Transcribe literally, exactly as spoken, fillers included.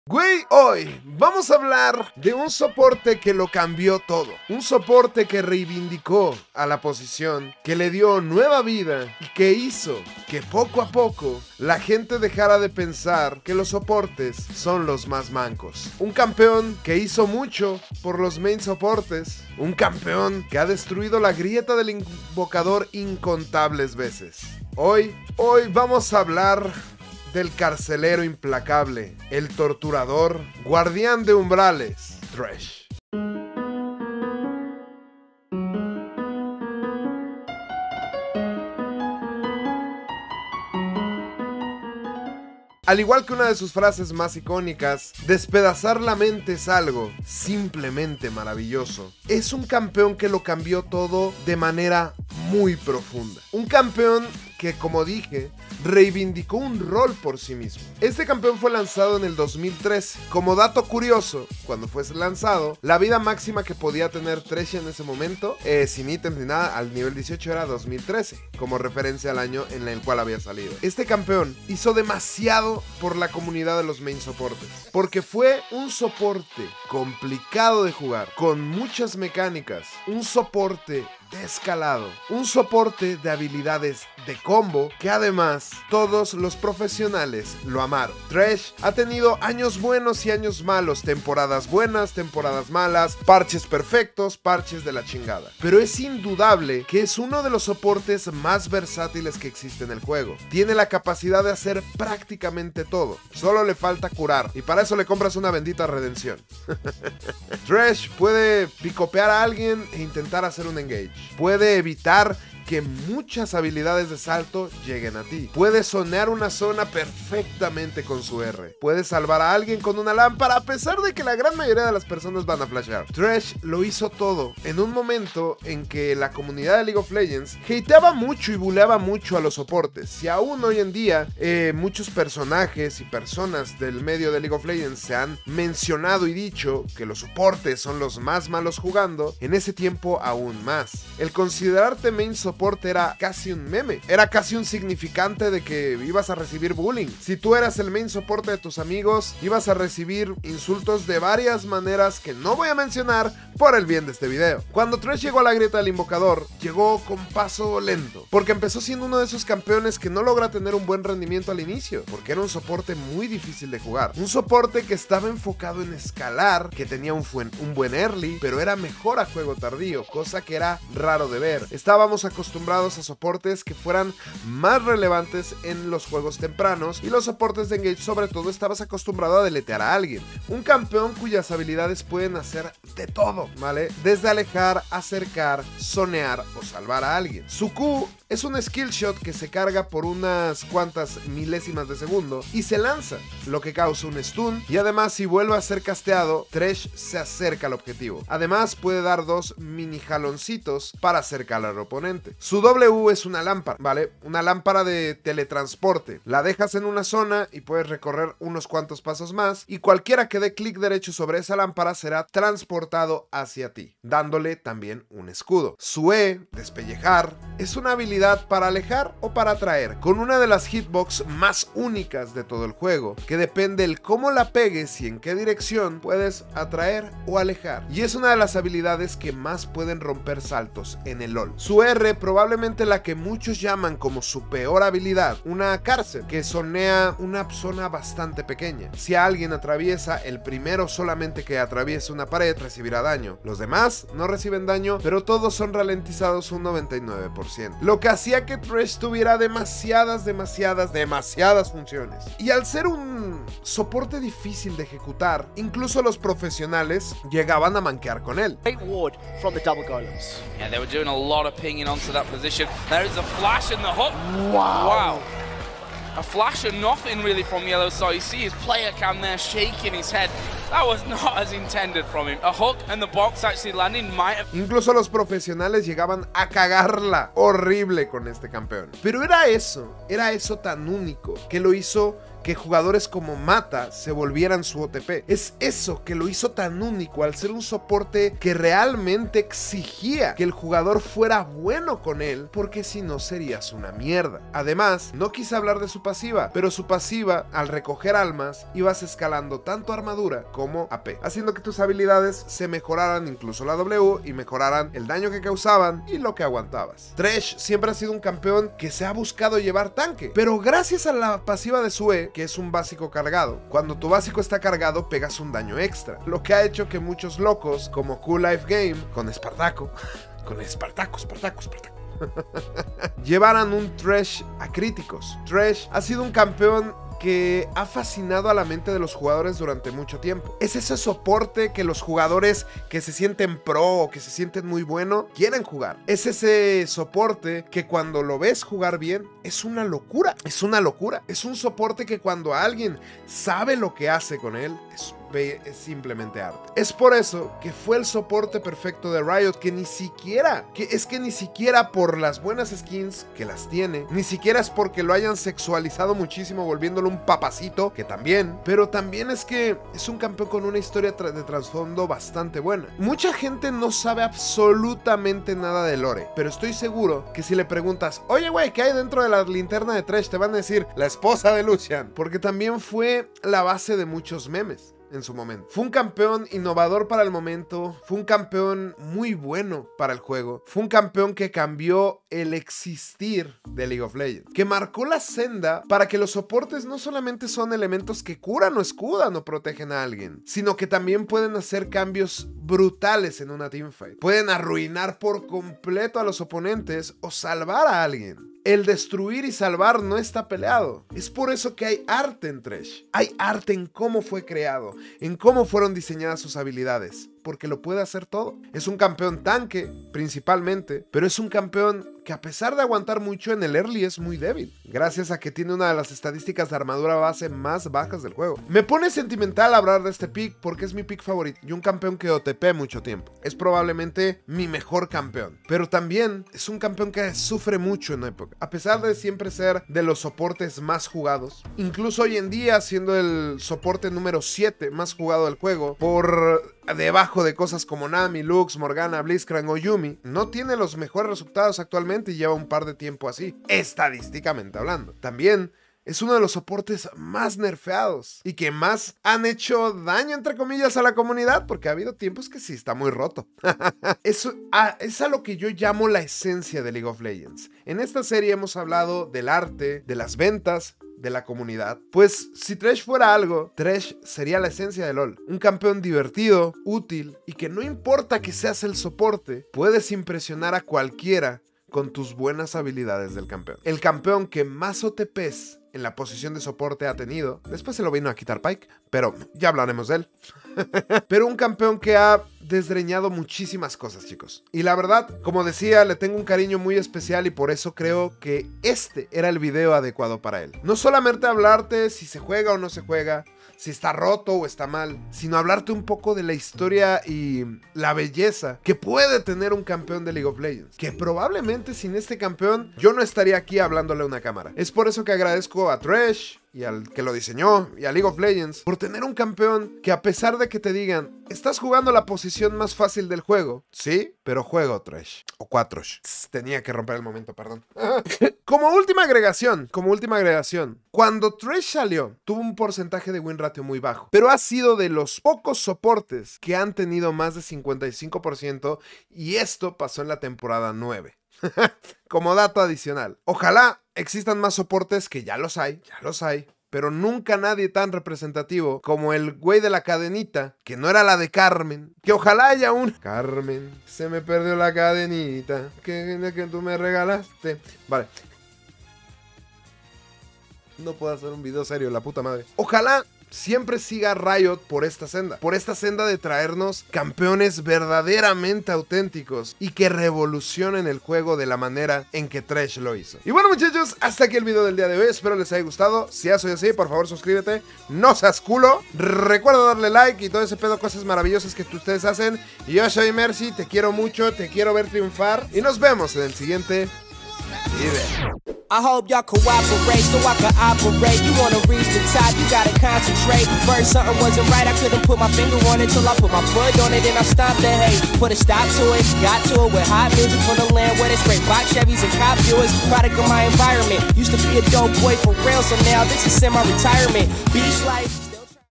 Güey, hoy vamos a hablar de un soporte que lo cambió todo. Un soporte que reivindicó a la posición, que le dio nueva vida y que hizo que poco a poco la gente dejara de pensar que los soportes son los más mancos. Un campeón que hizo mucho por los main soportes. Un campeón que ha destruido la grieta del invocador incontables veces. Hoy, hoy vamos a hablar del carcelero implacable, el torturador, guardián de umbrales, Thresh. Al igual que una de sus frases más icónicas, despedazar la mente es algo simplemente maravilloso. Es un campeón que lo cambió todo de manera muy profunda. Un campeón que, como dije, reivindicó un rol por sí mismo. Este campeón fue lanzado en el dos mil trece. Como dato curioso, cuando fue lanzado, la vida máxima que podía tener Thresh en ese momento, eh, sin ítems ni nada, al nivel dieciocho era dos mil trece, como referencia al año en el cual había salido. Este campeón hizo demasiado por la comunidad de los main soportes, porque fue un soporte complicado de jugar, con muchas mecánicas, un soporte de escalado, un soporte de habilidades de combo que además todos los profesionales lo amaron. Thresh ha tenido años buenos y años malos, temporadas buenas, temporadas malas, parches perfectos, parches de la chingada, pero es indudable que es uno de los soportes más versátiles que existe en el juego. Tiene la capacidad de hacer prácticamente todo, solo le falta curar y para eso le compras una bendita redención. Thresh puede picopear a alguien e intentar hacer un engage. Puede evitar que muchas habilidades de salto lleguen a ti. Puede sonear una zona perfectamente con su R. Puede salvar a alguien con una lámpara a pesar de que la gran mayoría de las personas van a flashear. Thresh lo hizo todo en un momento en que la comunidad de League of Legends hateaba mucho y buleaba mucho a los soportes. Y aún hoy en día eh, muchos personajes y personas del medio de League of Legends se han mencionado y dicho que los soportes son los más malos jugando. En ese tiempo aún más. El considerarte main support era casi un meme, era casi un significante de que ibas a recibir bullying. Si tú eras el main soporte de tus amigos, ibas a recibir insultos de varias maneras que no voy a mencionar por el bien de este video. Cuando Thresh llegó a la grieta del invocador, llegó con paso lento, porque empezó siendo uno de esos campeones que no logra tener un buen rendimiento al inicio, porque era un soporte muy difícil de jugar. Un soporte que estaba enfocado en escalar, que tenía un, un buen early, pero era mejor a juego tardío, cosa que era raro de ver. Estábamos acostumbrados acostumbrados a soportes que fueran más relevantes en los juegos tempranos y los soportes de engage sobre todo estabas acostumbrado a deletear a alguien. Un campeón cuyas habilidades pueden hacer de todo, ¿vale? Desde alejar, acercar, zonear o salvar a alguien. Su Q es un skill shot que se carga por unas cuantas milésimas de segundo y se lanza, lo que causa un stun y además si vuelve a ser casteado, Thresh se acerca al objetivo. Además puede dar dos mini jaloncitos para acercar al oponente. Su W es una lámpara, ¿vale? Una lámpara de teletransporte. La dejas en una zona y puedes recorrer unos cuantos pasos más y cualquiera que dé clic derecho sobre esa lámpara será transportado hacia ti, dándole también un escudo. Su E, despellejar, es una habilidad para alejar o para atraer, con una de las hitbox más únicas de todo el juego, que depende el cómo la pegues y en qué dirección puedes atraer o alejar. Y es una de las habilidades que más pueden romper saltos en el LoL. Su R, probablemente la que muchos llaman como su peor habilidad, una cárcel que sonea una zona bastante pequeña. Si alguien atraviesa, el primero solamente que atraviese una pared recibirá daño. Los demás no reciben daño, pero todos son ralentizados un noventa y nueve por ciento. Lo que hacía que Thresh tuviera demasiadas, demasiadas, demasiadas funciones. Y al ser un soporte difícil de ejecutar, incluso los profesionales llegaban a manquear con él. Great ward from the double golems. Yeah, they were doing a lot of pinging onto that position. There is a flash and the hook. Wow. Wow. A flash and nothing really from Yellow Star. You see his player cam there shaking his head. That was not as intended from him. A hook and the box actually landing might have... Incluso los profesionales llegaban a cagarla horrible con este campeón. Pero era eso, era eso tan único que lo hizo que jugadores como Mata se volvieran su O T P. Es eso que lo hizo tan único al ser un soporte que realmente exigía que el jugador fuera bueno con él, porque si no serías una mierda. Además, no quise hablar de su pasiva, pero su pasiva, al recoger almas, ibas escalando tanto armadura como A P, haciendo que tus habilidades se mejoraran, incluso la W, y mejoraran el daño que causaban y lo que aguantabas. Thresh siempre ha sido un campeón que se ha buscado llevar tanque, pero gracias a la pasiva de su E, que es un básico cargado, cuando tu básico está cargado pegas un daño extra, lo que ha hecho que muchos locos como Cool Life Game, con Espartaco, con Espartaco, Espartaco, Espartaco, llevaran un Thresh a críticos. Thresh ha sido un campeón que ha fascinado a la mente de los jugadores durante mucho tiempo. Es ese soporte que los jugadores que se sienten pro o que se sienten muy bueno quieren jugar. Es ese soporte que cuando lo ves jugar bien es una locura. Es una locura. Es un soporte que cuando alguien sabe lo que hace con él es es simplemente arte. Es por eso que fue el soporte perfecto de Riot, que ni siquiera, que es que ni siquiera por las buenas skins que las tiene, ni siquiera es porque lo hayan sexualizado muchísimo volviéndolo un papacito, que también, pero también es que es un campeón con una historia tra de trasfondo bastante buena. Mucha gente no sabe absolutamente nada de lore, pero estoy seguro que si le preguntas, oye güey, ¿qué hay dentro de la linterna de Thresh? Te van a decir, la esposa de Lucian, porque también fue la base de muchos memes en su momento. Fue un campeón innovador para el momento, fue un campeón muy bueno para el juego, fue un campeón que cambió el existir de League of Legends, que marcó la senda para que los soportes no solamente son elementos que curan o escudan o protegen a alguien, sino que también pueden hacer cambios brutales en una teamfight. Pueden arruinar por completo a los oponentes o salvar a alguien. El destruir y salvar no está peleado. Es por eso que hay arte en Thresh. Hay arte en cómo fue creado, en cómo fueron diseñadas sus habilidades, porque lo puede hacer todo. Es un campeón tanque, principalmente, pero es un campeón que a pesar de aguantar mucho en el early es muy débil, gracias a que tiene una de las estadísticas de armadura base más bajas del juego. Me pone sentimental hablar de este pick porque es mi pick favorito y un campeón que O T P mucho tiempo. Es probablemente mi mejor campeón, pero también es un campeón que sufre mucho en época. A pesar de siempre ser de los soportes más jugados, incluso hoy en día siendo el soporte número siete más jugado del juego, por debajo de cosas como Nami, Lux, Morgana, Blitzcrank o Yumi, no tiene los mejores resultados actualmente y lleva un par de tiempo así, estadísticamente hablando. También es uno de los soportes más nerfeados y que más han hecho daño, entre comillas, a la comunidad, porque ha habido tiempos que sí está muy roto. Eso ah, es a lo que yo llamo la esencia de League of Legends. En esta serie hemos hablado del arte, de las ventas, de la comunidad. Pues si Thresh fuera algo, Thresh sería la esencia de LoL. Un campeón divertido, útil y que no importa que seas el soporte, puedes impresionar a cualquiera con tus buenas habilidades del campeón. El campeón que más O T Ps en la posición de soporte ha tenido, después se lo vino a quitar Pyke, pero ya hablaremos de él. Pero un campeón que ha desgreñado muchísimas cosas, chicos. Y la verdad, como decía, le tengo un cariño muy especial y por eso creo que este era el video adecuado para él. No solamente hablarte si se juega o no se juega, si está roto o está mal, sino hablarte un poco de la historia y la belleza que puede tener un campeón de League of Legends, que probablemente sin este campeón yo no estaría aquí hablándole a una cámara. Es por eso que agradezco a Thresh y al que lo diseñó y a League of Legends por tener un campeón que, a pesar de que te digan estás jugando la posición más fácil del juego, sí, pero juego Thresh o cuatro. Tenía que romper el momento, perdón. Como última agregación, como última agregación, cuando Thresh salió, tuvo un porcentaje de win ratio muy bajo, pero ha sido de los pocos soportes que han tenido más de cincuenta y cinco por ciento y esto pasó en la temporada nueve. Como dato adicional, ojalá existan más soportes, que ya los hay, ya los hay, pero nunca nadie tan representativo como el güey de la cadenita, que no era la de Carmen, que ojalá haya un Carmen, se me perdió la cadenita que, que tú me regalaste. Vale, no puedo hacer un video serio, la puta madre. Ojalá siempre siga Riot por esta senda, por esta senda de traernos campeones verdaderamente auténticos y que revolucionen el juego de la manera en que Thresh lo hizo. Y bueno, muchachos, hasta aquí el video del día de hoy, espero les haya gustado. Si ya soy así, por favor suscríbete, no seas culo, recuerda darle like y todo ese pedo, cosas maravillosas que ustedes hacen. Y yo soy Mercy, te quiero mucho, te quiero ver triunfar y nos vemos en el siguiente video. I hope y'all cooperate so I can operate. You wanna reach the top, you gotta concentrate. First something wasn't right, I couldn't put my finger on it till I put my foot on it and I stopped the hate. Put a stop to it, got to it with hot music from the land where there's great box Chevys and cop viewers. Product of my environment, used to be a dope boy for real, so now this is semi-retirement. Beach life.